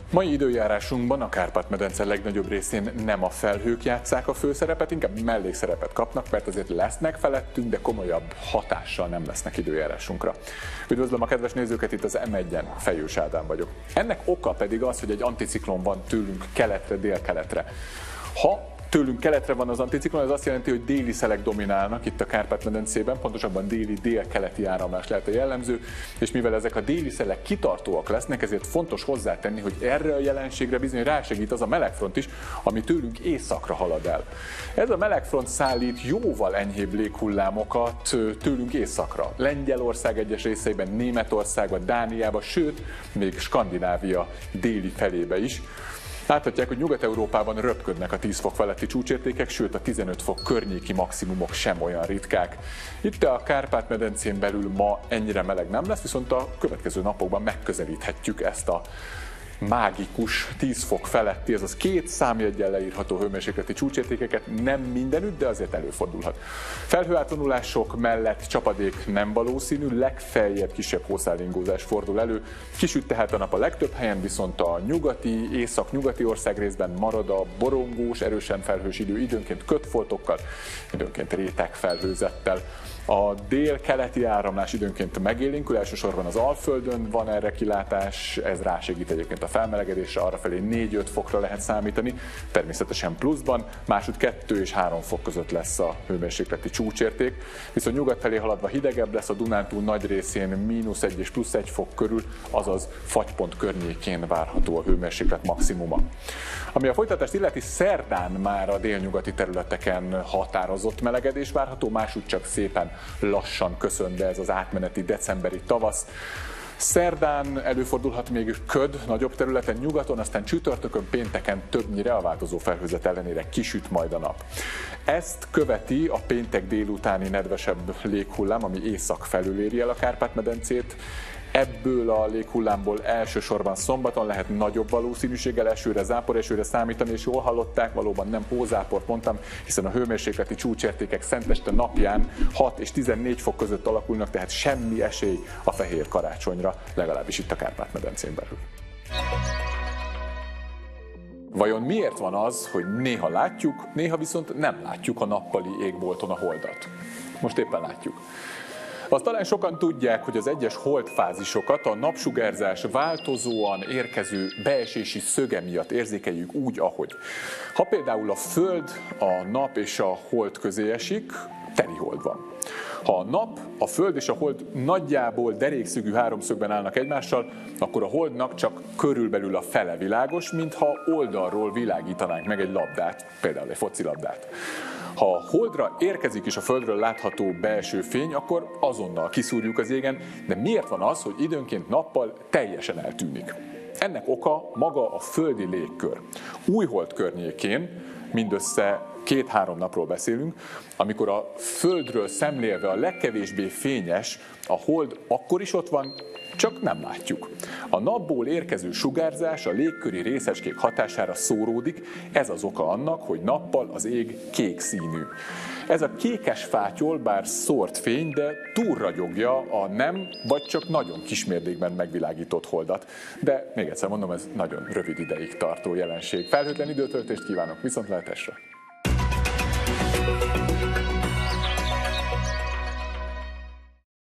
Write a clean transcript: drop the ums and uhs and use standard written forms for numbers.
Mai időjárásunkban a Kárpát-medence legnagyobb részén nem a felhők játsszák a főszerepet, inkább mellékszerepet kapnak, mert azért lesznek felettünk, de komolyabb hatással nem lesznek időjárásunkra. Üdvözlöm a kedves nézőket, itt az M1-en, Fejős Ádám vagyok. Ennek oka pedig az, hogy egy anticiklon van tőlünk keletre, délkeletre. Ha tőlünk keletre van az anticiklon, ez azt jelenti, hogy déli szelek dominálnak itt a Kárpát-medencében, pontosabban déli-dél-keleti áramlás lehet a jellemző, és mivel ezek a déli szelek kitartóak lesznek, ezért fontos hozzátenni, hogy erre a jelenségre bizony rásegít az a melegfront is, ami tőlünk északra halad el. Ez a melegfront szállít jóval enyhébb léghullámokat tőlünk északra. Lengyelország egyes részeiben, Németországban, Dániában, sőt, még Skandinávia déli felébe is. Láthatják, hogy Nyugat-Európában röpködnek a 10 fok feletti csúcsértékek, sőt a 15 fok környéki maximumok sem olyan ritkák. Itt a Kárpát-medencén belül ma ennyire meleg nem lesz, viszont a következő napokban megközelíthetjük ezt a mágikus 10 fok feletti, azaz 2 számjeggyel leírható hőmérsékleti csúcsértékeket, nem mindenütt, de azért előfordulhat. Felhőátvonulások mellett csapadék nem valószínű, legfeljebb kisebb hószálingózás fordul elő. Kisüt tehát a nap a legtöbb helyen, viszont a nyugati, észak-nyugati országrészben marad a borongós, erősen felhős idő, időnként kötfoltokkal, időnként réteg felhőzettel. A dél-keleti áramlás időnként megélénkül, elsősorban az Alföldön van erre kilátás, ez rásegít egyébként a felmelegedésre, arrafelé 4-5 fokra lehet számítani, természetesen pluszban, másút 2 és 3 fok között lesz a hőmérsékleti csúcsérték, viszont nyugat felé haladva hidegebb lesz, a Dunántúl nagy részén -1 és +1 fok körül, azaz fagypont környékén várható a hőmérséklet maximuma. Ami a folytatást illeti, szerdán már a délnyugati területeken határozott melegedés várható, másút csak szépen lassan köszön be ez az átmeneti decemberi tavasz. Szerdán előfordulhat még köd nagyobb területen nyugaton, aztán csütörtökön, pénteken többnyire a változó felhőzet ellenére kisüt majd a nap. Ezt követi a péntek délutáni nedvesebb léghullám, ami észak felül éri el a Kárpát-medencét. Ebből a léghullámból elsősorban szombaton lehet nagyobb valószínűséggel esőre, záporesőre számítani, és jól hallották, valóban nem hózáport mondtam, hiszen a hőmérsékleti csúcsértékek szenteste napján 6 és 14 fok között alakulnak, tehát semmi esély a fehér karácsonyra, legalábbis itt a Kárpát-medencén belül. Vajon miért van az, hogy néha látjuk, néha viszont nem látjuk a nappali égbolton a holdat? Most éppen látjuk. Azt talán sokan tudják, hogy az egyes holdfázisokat a napsugárzás változóan érkező beesési szöge miatt érzékeljük úgy, ahogy. Ha például a Föld, a nap és a hold közé esik, teli hold van. Ha a nap, a Föld és a hold nagyjából derékszögű háromszögben állnak egymással, akkor a holdnak csak körülbelül a fele világos, mintha oldalról világítanánk meg egy labdát, például egy focilabdát. Ha a holdra érkezik és a Földről látható beeső fény, akkor azonnal kiszúrjuk az égen, de miért van az, hogy időnként nappal teljesen eltűnik? Ennek oka maga a földi légkör. Újhold környékén mindössze 2-3 napról beszélünk, amikor a Földről szemlélve a legkevésbé fényes, a hold akkor is ott van, csak nem látjuk. A napból érkező sugárzás a légköri részecskék hatására szóródik, ez az oka annak, hogy nappal az ég kék színű. Ez a kékes fátyol bár szórt fény, de túlragyogja a nem, vagy csak nagyon kismértékben megvilágított holdat. De még egyszer mondom, ez nagyon rövid ideig tartó jelenség. Felhőtlen időtöltést kívánok, viszontlátásra!